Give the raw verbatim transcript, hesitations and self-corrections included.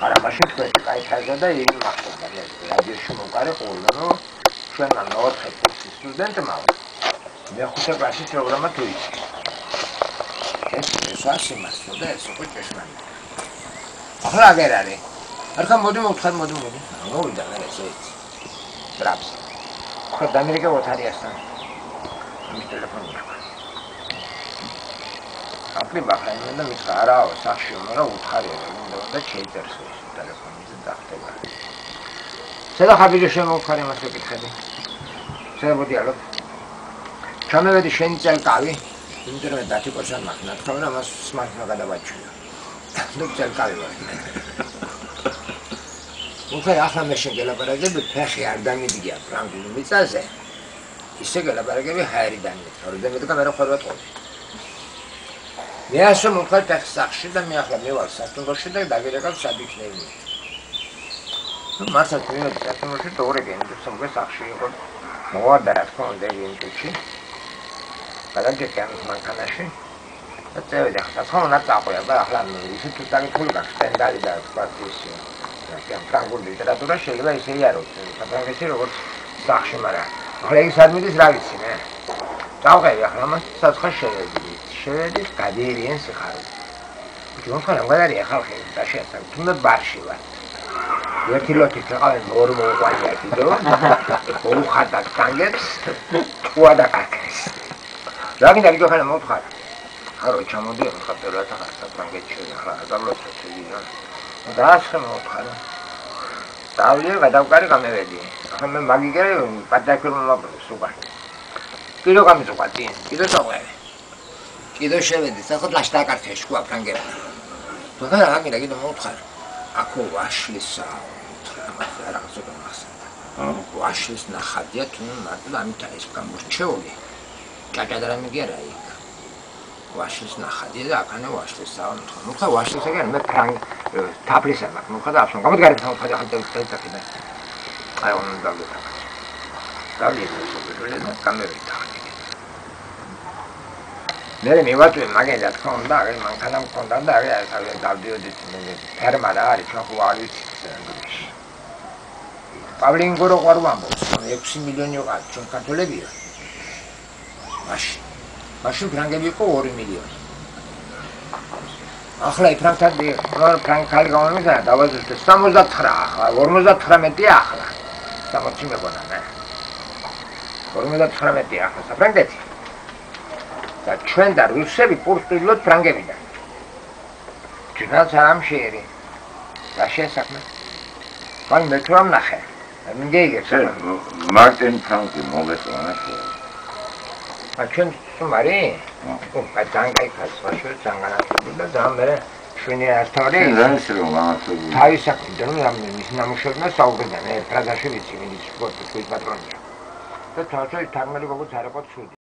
ყარაბაში თქვენი კაითაზა და იგი მახსოვდა რადიოში მოვყარე ყოლო რომ ჩვენმა მეოთხე კურსის სტუდენტმა მეხუთე კლასის პროგრამა თუ იცი ეს ეს ასე მასწავლა ეს უკვე ჭეშმარიტ ახლა აგერ არის ახლა მოდი მოვთხარ მოდი მოდი მოვიდა მე ესე ტრაპს ხო დამირეკე ოთარიასთან მის ტელეფონი აპლი ბახაინა და მითხრა არაო სახშიო მაგრამ უთხარია რომ და შეიწერს ეს ტელეფონზე დახტება შედა ხაბიჯო შემოვხარ იმას ვეკითხები შეებოდი ალბათ ჩამევედი შენი წელკავი იმიტომ რომ დათიკოსან მაქნა თქვა რომ მას სმარტფონი გადავაჭირა ნუ წელკავი ვარ უხე ახლა მე შეგელაპარაკები ფეხი არ დამიდგია ფრანგული მიწაზე ისე გელაპარაკები ჰაერიდან რომ დამიდგა მე რა ხარ ვატყობი მე ასე მოვხარ ფეხს სახში და მე ახლა მევალ სასტუმროში და დაგერეკავ სადიქნევი ну მართლა თქვენ სასტუმროში თორე გენდოსმე სახში იყო მოვა და რა თქმა უნდა ინტუჩი გადაგეკე ამ მანქანაში და წევედი ახლა თქონა წაყვია და ახლა ისე თუ დაგიქული გასტენდალი და სპარტისი და ფრანგული ლიტერატურა შეიძლება ისე იაროს საფრანგეთში როგორც სახში მაგრამ ახლა ის არ მიდის რა ვიცი მე წავყევი ახლა მას საცხა შევედი შევედი გადიერიან სიხარო ჯონ ხარ მაგარია ხალხი და შეესწავლე თუნდაც ბარში ვარ ერთი ლოთი წაყავენ ორ მოყვანია კიდო უხატაკ კანგებს ყვა და კაკეს რა გინდა გიო ხანა მოთხარ ხარო ჩამოდი ხატერა და საფრანგეთში ახლა დაბლოცე თვითონ და ასე მოთხარ დავიე გადავკარი გამევედი ახლა მე მაგიგე პატაკრო მოპსუვა კიდო გამიწყვატი კიდო წაყვე კიდო შევედი სახოთ ლაშტაკარტე შკვა ფრანგები თუ და რა გინდა კიდო მოთხარ აქო ვაშლისა რაღაცა გამახსენდა ვაშლის ნახადია თუ მარტო ამით არის გამორჩეული ჭაჭადრა მიგერა იქ ვაშლის ნახადია და აქანე ვაშლის საუნთხო ნუ ხა ვაშლის ეგენ მე ფრანგ თაფლისა მაქვს ნუ ხა და აფშენ გამოდგარი თავს ხა ხა დაიწაკიდა აი onu დავიდა დავიდა სულ და კამერით მე მივაწვე მაგენ რა თქმა უნდა აი მანქანა მქონდა და აი აი დავდიოდი მე ფერმა რა არის ჩვენ ხო არ ვიცი პავლინგო რო ყარ ვამბობს ექვსი მილიონი ვარ ჩვენ ქართველებია მაშინ მაშინ ფრანგები იყო ორი მილიონი ახლა ფრანგთადი რა ფრანგ ქალი გამომიდა დავაზუსტე სამოცდათხრა ახლა ორმოცდათხრამეტი ახლა სამოცი მეგონა მე ორმოცდათხრამეტი ახლა საფრანგეთი და ჩვენ და რუსები პურტულოთ ფრანგებიდან ჩვენაც არ ამშერი და შესაქმე ვან მე თუ ამ ნახე მინდეიგებს მარტინ ფრანკი მოგეწონა ა ჩვენ სუმარი ო გადანგაიფას ვაშო ძანგანათები და ძამერე ჩვენი ასთავარი რანს რომ ამათები თავის საქმიდან ამ მის ნამუშევრმა საუბრიდან ერთ ფრაზაში ვიცი მიდის სპორტის პატრონი და თვითონ თარმელი გოგო ძარაკოთ სუდი